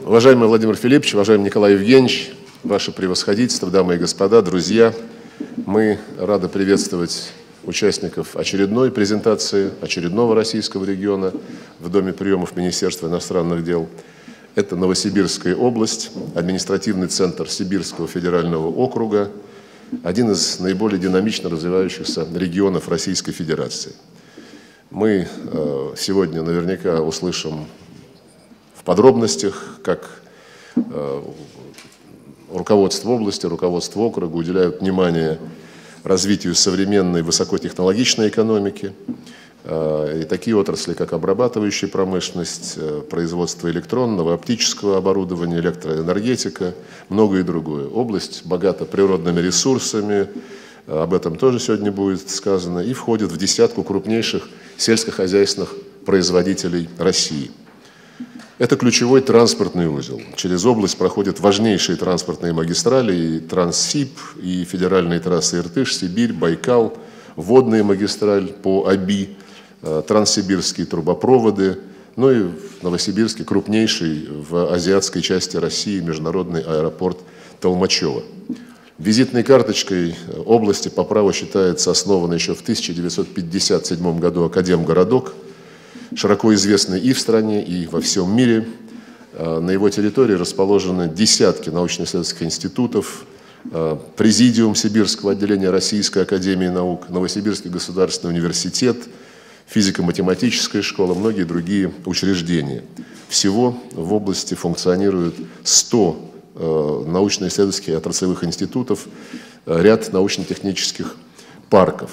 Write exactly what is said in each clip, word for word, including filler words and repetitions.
Уважаемый Владимир Филиппович, уважаемый Николай Евгеньевич, ваше превосходительство, дамы и господа, друзья, мы рады приветствовать участников очередной презентации очередного российского региона в Доме приемов Министерства иностранных дел. Это Новосибирская область, административный центр Сибирского федерального округа, один из наиболее динамично развивающихся регионов Российской Федерации. Мы э, сегодня наверняка услышим в подробностях, как э, руководство области, руководство округа уделяют внимание развитию современной высокотехнологичной экономики, э, и такие отрасли, как обрабатывающая промышленность, э, производство электронного, оптического оборудования, электроэнергетика, многое другое. Область богата природными ресурсами, э, об этом тоже сегодня будет сказано, и входит в десятку крупнейших сельскохозяйственных производителей России. Это ключевой транспортный узел. Через область проходят важнейшие транспортные магистрали, и Транссиб, и федеральные трассы Иртыш, Сибирь, Байкал, водные магистраль по Оби, транссибирские трубопроводы, ну и в Новосибирске крупнейший в азиатской части России международный аэропорт Толмачево. Визитной карточкой области по праву считается основан еще в тысяча девятьсот пятьдесят седьмом году Академгородок, широко известный и в стране, и во всем мире. На его территории расположены десятки научно-исследовательских институтов, Президиум Сибирского отделения Российской академии наук, Новосибирский государственный университет, физико-математическая школа, многие другие учреждения. Всего в области функционирует сто научно-исследовательских и отраслевых институтов, ряд научно-технических парков.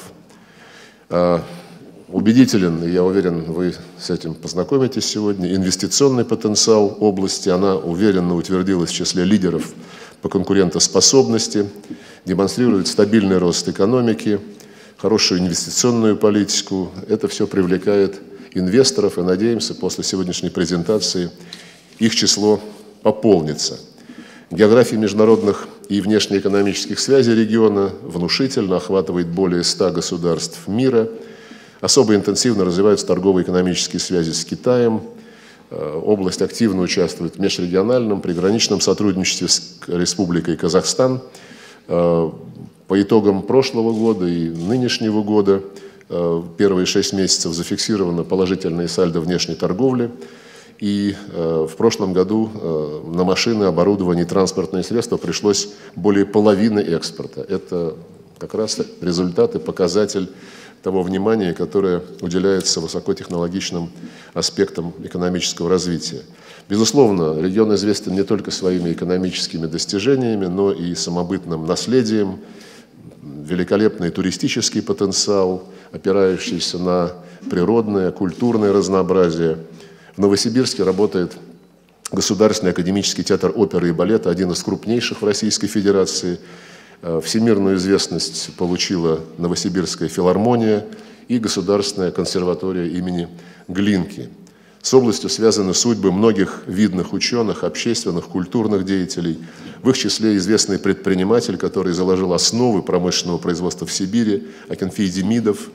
Убедителен, и я уверен, вы с этим познакомитесь сегодня, инвестиционный потенциал области, она уверенно утвердилась в числе лидеров по конкурентоспособности, демонстрирует стабильный рост экономики, хорошую инвестиционную политику. Это все привлекает инвесторов, и, надеемся, после сегодняшней презентации их число пополнится. География международных и внешнеэкономических связей региона внушительно охватывает более ста государств мира. Особо интенсивно развиваются торгово-экономические связи с Китаем. Область активно участвует в межрегиональном приграничном сотрудничестве с Республикой Казахстан. По итогам прошлого года и нынешнего года первые шесть месяцев зафиксировано положительное сальдо внешней торговли. И в прошлом году на машины, оборудование и транспортные средства пришлось более половины экспорта. Это как раз результат и показатель того внимания, которое уделяется высокотехнологичным аспектам экономического развития. Безусловно, регион известен не только своими экономическими достижениями, но и самобытным наследием, великолепный туристический потенциал, опирающийся на природное, культурное разнообразие. В Новосибирске работает Государственный академический театр оперы и балета, один из крупнейших в Российской Федерации. Всемирную известность получила Новосибирская филармония и Государственная консерватория имени Глинки. С областью связаны судьбы многих видных ученых, общественных, культурных деятелей. В их числе известный предприниматель, который заложил основы промышленного производства в Сибири, Акинфей Демидов.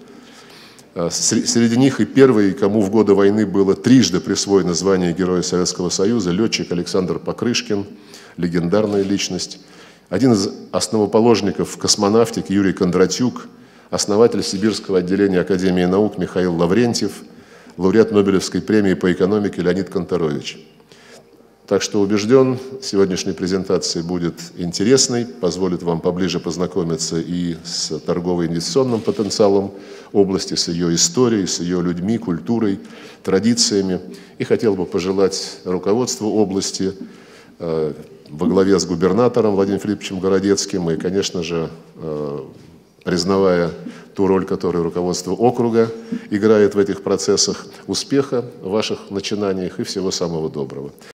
Среди них и первый, кому в годы войны было трижды присвоено звание Героя Советского Союза, летчик Александр Покрышкин, легендарная личность. Один из основоположников космонавтики Юрий Кондратюк, основатель Сибирского отделения Академии наук Михаил Лаврентьев, лауреат Нобелевской премии по экономике Леонид Канторович. Так что убежден, сегодняшняя презентация будет интересной, позволит вам поближе познакомиться и с торгово-инвестиционным потенциалом области, с ее историей, с ее людьми, культурой, традициями. И хотел бы пожелать руководству области во главе с губернатором Владимиром Филипповичем Городецким и, конечно же, признавая ту роль, которую руководство округа играет в этих процессах, успеха в ваших начинаниях и всего самого доброго.